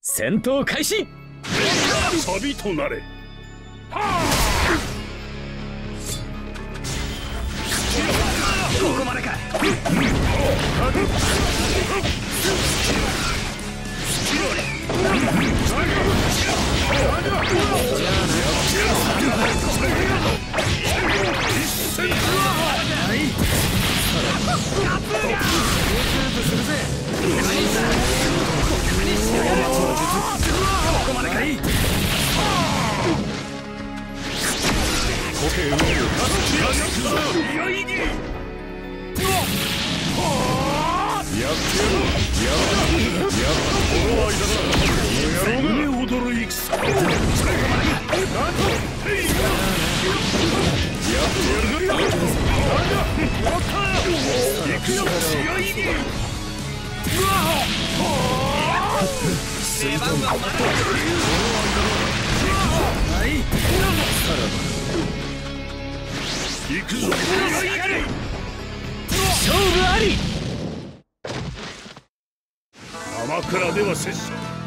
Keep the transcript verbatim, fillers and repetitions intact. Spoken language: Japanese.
戦闘開始。 サビとなれ。 ここまでか。ここまでかい。勝負あり。 鎌倉では拙者